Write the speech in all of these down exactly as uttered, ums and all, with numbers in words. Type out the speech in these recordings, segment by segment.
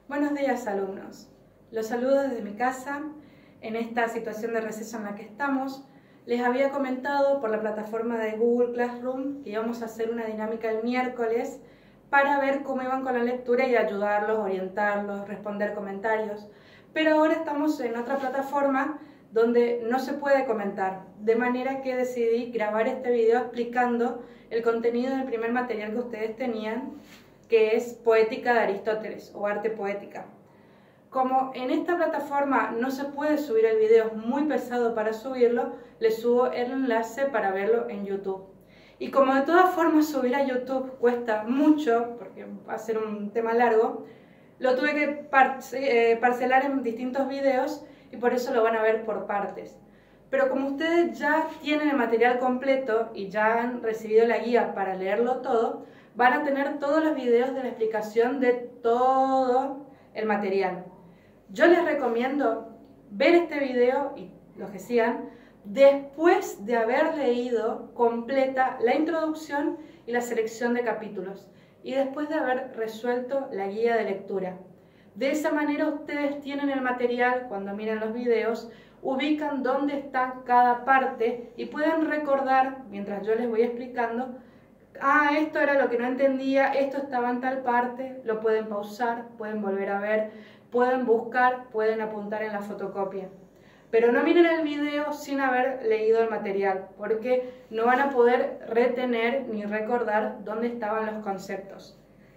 Buenos días, alumnos. Los saludo desde mi casa en esta situación de receso en la que estamos. Les había comentado por la plataforma de Google Classroom que íbamos a hacer una dinámica el miércoles para ver cómo iban con la lectura y ayudarlos, orientarlos, responder comentarios. Pero ahora estamos en otra plataforma donde no se puede comentar, de manera que decidí grabar este video explicando el contenido del primer material que ustedes tenían, que es Poética de Aristóteles o Arte Poética. Como en esta plataforma no se puede subir el video, es muy pesado para subirlo, les subo el enlace para verlo en YouTube. Y como de todas formas subir a YouTube cuesta mucho, porque va a ser un tema largo, lo tuve que par eh, parcelar en distintos videos y por eso lo van a ver por partes. Pero como ustedes ya tienen el material completo y ya han recibido la guía para leerlo todo, van a tener todos los videos de la explicación de todo el material. Yo les recomiendo ver este video y los que sigan después de haber leído completa la introducción y la selección de capítulos y después de haber resuelto la guía de lectura. De esa manera ustedes tienen el material, cuando miren los videos, ubican dónde está cada parte y pueden recordar, mientras yo les voy explicando, ah, esto era lo que no entendía, esto estaba en tal parte, lo pueden pausar, pueden volver a ver, pueden buscar, pueden apuntar en la fotocopia. Pero no miren el video sin haber leído el material, porque no van a poder retener ni recordar dónde estaban los conceptos.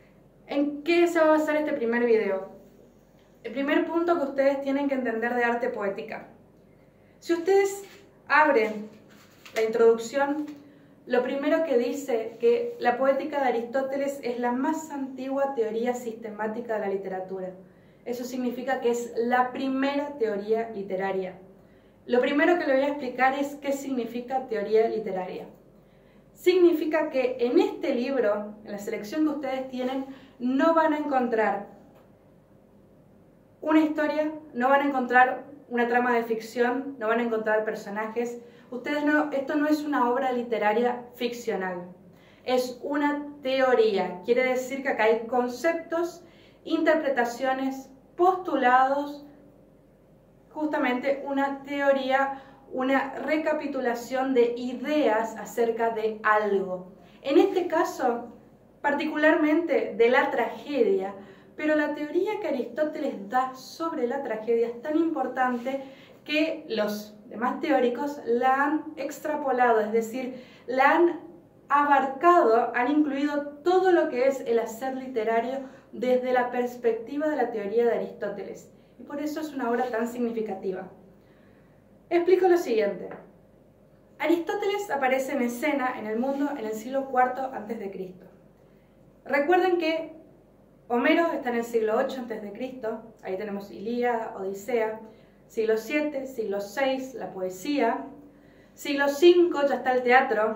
¿En qué se va a basar este primer video? El primer punto que ustedes tienen que entender de arte poética. Si ustedes abren la introducción, lo primero que dice que la poética de Aristóteles es la más antigua teoría sistemática de la literatura. Eso significa que es la primera teoría literaria. Lo primero que le voy a explicar es qué significa teoría literaria. Significa que en este libro, en la selección que ustedes tienen, no van a encontrar una historia, no van a encontrar una trama de ficción, no van a encontrar personajes. Ustedes no, esto no es una obra literaria ficcional, es una teoría. Quiere decir que acá hay conceptos, interpretaciones, postulados, justamente una teoría, una recapitulación de ideas acerca de algo. En este caso, particularmente de la tragedia, pero la teoría que Aristóteles da sobre la tragedia es tan importante que los demás teóricos la han extrapolado, es decir, la han abarcado, han incluido todo lo que es el hacer literario desde la perspectiva de la teoría de Aristóteles. Y por eso es una obra tan significativa. Explico lo siguiente. Aristóteles aparece en escena en el mundo en el siglo cuarto antes de Cristo. Recuerden que Homero está en el siglo ocho antes de Cristo, ahí tenemos Ilíada, Odisea. Siglo siete, siglo seis, la poesía. Siglo cinco ya está el teatro.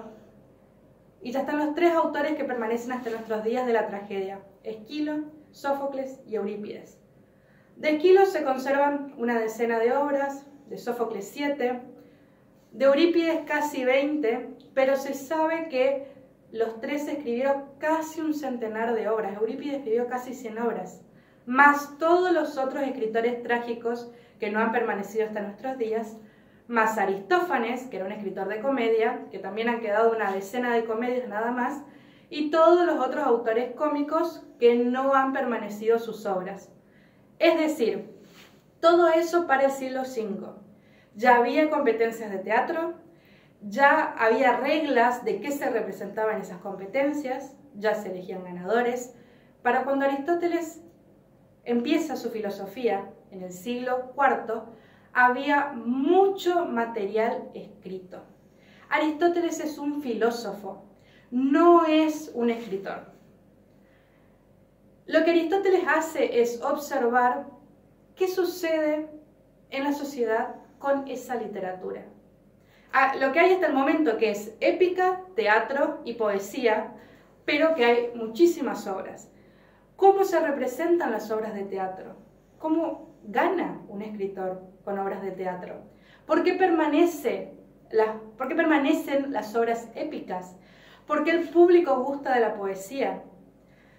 Y ya están los tres autores que permanecen hasta nuestros días de la tragedia: Esquilo, Sófocles y Eurípides. De Esquilo se conservan una decena de obras, de Sófocles siete, de Eurípides casi veinte, pero se sabe que los tres escribieron casi un centenar de obras. Eurípides escribió casi cien obras, más todos los otros escritores trágicos que no han permanecido hasta nuestros días, más Aristófanes, que era un escritor de comedia, que también han quedado una decena de comedias nada más, y todos los otros autores cómicos que no han permanecido sus obras. Es decir, todo eso para el siglo cinco. Ya había competencias de teatro, ya había reglas de qué se representaban esas competencias, ya se elegían ganadores. Para cuando Aristóteles empieza su filosofía, en el siglo cuarto, había mucho material escrito. Aristóteles es un filósofo, no es un escritor. Lo que Aristóteles hace es observar qué sucede en la sociedad con esa literatura. Ah, lo que hay hasta el momento, que es épica, teatro y poesía, pero que hay muchísimas obras. ¿Cómo se representan las obras de teatro? ¿Cómo gana un escritor con obras de teatro? ¿Por qué, permanece la, ¿Por qué permanecen las obras épicas? ¿Por qué el público gusta de la poesía?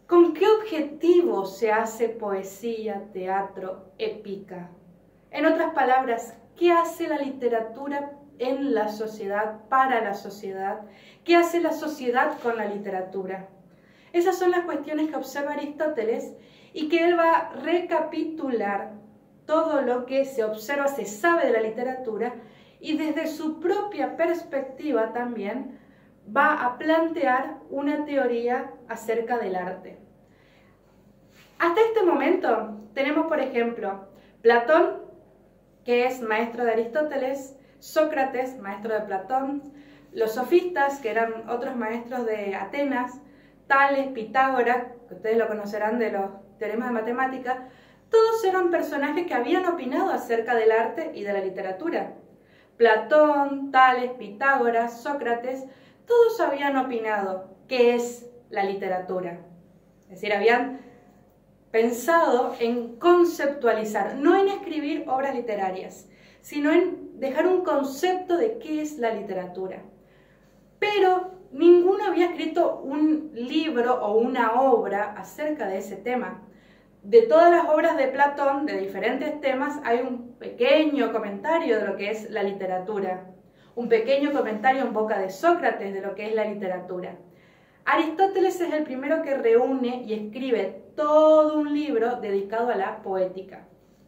¿Con qué objetivo se hace poesía, teatro, épica? En otras palabras, ¿qué hace la literatura en la sociedad, para la sociedad? ¿Qué hace la sociedad con la literatura? Esas son las cuestiones que observa Aristóteles y que él va a recapitular todo lo que se observa, se sabe de la literatura y desde su propia perspectiva también va a plantear una teoría acerca del arte. Hasta este momento tenemos, por ejemplo, Platón, que es maestro de Aristóteles, Sócrates, maestro de Platón, los sofistas, que eran otros maestros de Atenas, Tales, Pitágoras, que ustedes lo conocerán de los teoremas de matemática, todos eran personajes que habían opinado acerca del arte y de la literatura. Platón, Tales, Pitágoras, Sócrates, todos habían opinado qué es la literatura. Es decir, habían pensado en conceptualizar, no en escribir obras literarias, sino en dejar un concepto de qué es la literatura. Pero ninguno había escrito un libro o una obra acerca de ese tema. De todas las obras de Platón, de diferentes temas, hay un pequeño comentario de lo que es la literatura, un pequeño comentario en boca de Sócrates de lo que es la literatura. Aristóteles es el primero que reúne y escribe todo un libro dedicado a la poética.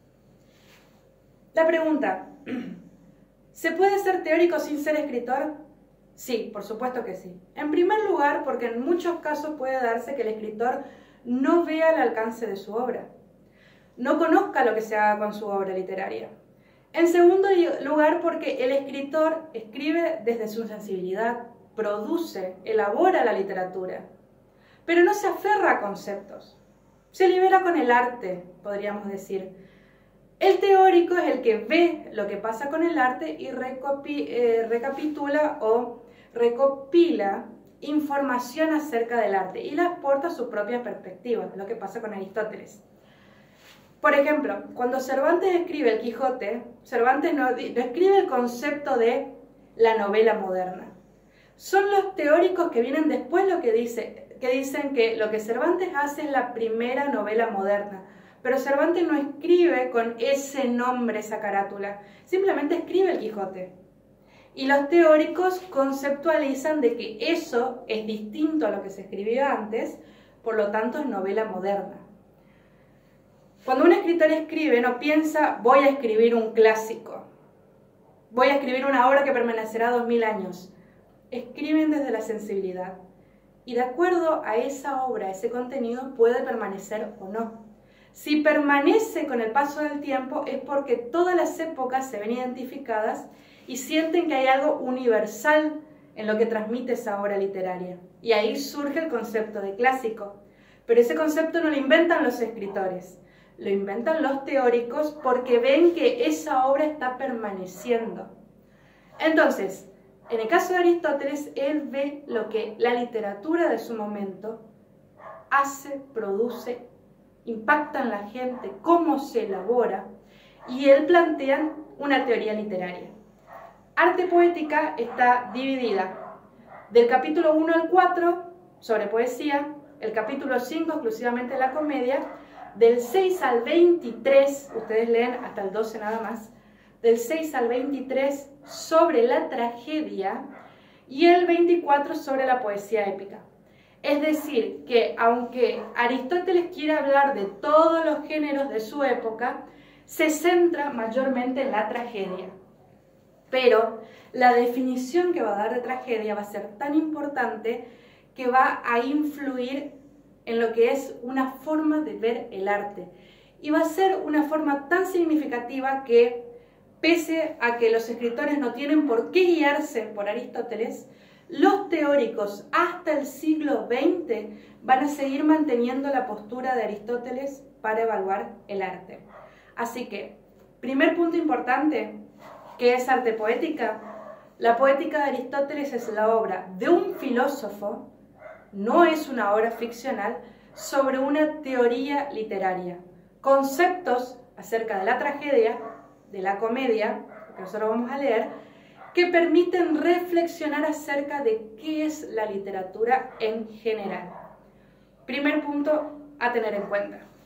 La pregunta, ¿se puede ser teórico sin ser escritor? Sí, por supuesto que sí. En primer lugar, porque en muchos casos puede darse que el escritor no vea el alcance de su obra, no conozca lo que se haga con su obra literaria. En segundo lugar, porque el escritor escribe desde su sensibilidad, produce, elabora la literatura, pero no se aferra a conceptos, se libera con el arte, podríamos decir. El teórico es el que ve lo que pasa con el arte y recopi, eh, recapitula o recopila información acerca del arte y la aporta a su propia perspectiva, lo que pasa con Aristóteles. Por ejemplo, cuando Cervantes escribe El Quijote, Cervantes no, no escribe el concepto de la novela moderna. Son los teóricos que vienen después lo que, dice, que dicen que lo que Cervantes hace es la primera novela moderna. Pero Cervantes no escribe con ese nombre, esa carátula, simplemente escribe El Quijote. Y los teóricos conceptualizan de que eso es distinto a lo que se escribió antes, por lo tanto es novela moderna. Cuando un escritor escribe, no piensa, voy a escribir un clásico, voy a escribir una obra que permanecerá dos mil años. Escriben desde la sensibilidad y de acuerdo a esa obra, ese contenido puede permanecer o no. Si permanece con el paso del tiempo es porque todas las épocas se ven identificadas y sienten que hay algo universal en lo que transmite esa obra literaria. Y ahí surge el concepto de clásico. Pero ese concepto no lo inventan los escritores, lo inventan los teóricos porque ven que esa obra está permaneciendo. Entonces, en el caso de Aristóteles, él ve lo que la literatura de su momento hace, produce, impacta en la gente, cómo se elabora, y él plantea una teoría literaria. Arte poética está dividida del capítulo uno al cuatro sobre poesía, el capítulo cinco exclusivamente la comedia, del seis al veintitrés, ustedes leen hasta el doce nada más, del seis al veintitrés sobre la tragedia y el veinticuatro sobre la poesía épica. Es decir, que aunque Aristóteles quiere hablar de todos los géneros de su época, se centra mayormente en la tragedia. Pero la definición que va a dar de tragedia va a ser tan importante que va a influir en lo que es una forma de ver el arte. Y va a ser una forma tan significativa que, pese a que los escritores no tienen por qué guiarse por Aristóteles, los teóricos hasta el siglo veinte van a seguir manteniendo la postura de Aristóteles para evaluar el arte. Así que, primer punto importante, ¿qué es arte poética? La poética de Aristóteles es la obra de un filósofo, no es una obra ficcional, sobre una teoría literaria. Conceptos acerca de la tragedia, de la comedia, que nosotros vamos a leer, que permiten reflexionar acerca de qué es la literatura en general. Primer punto a tener en cuenta.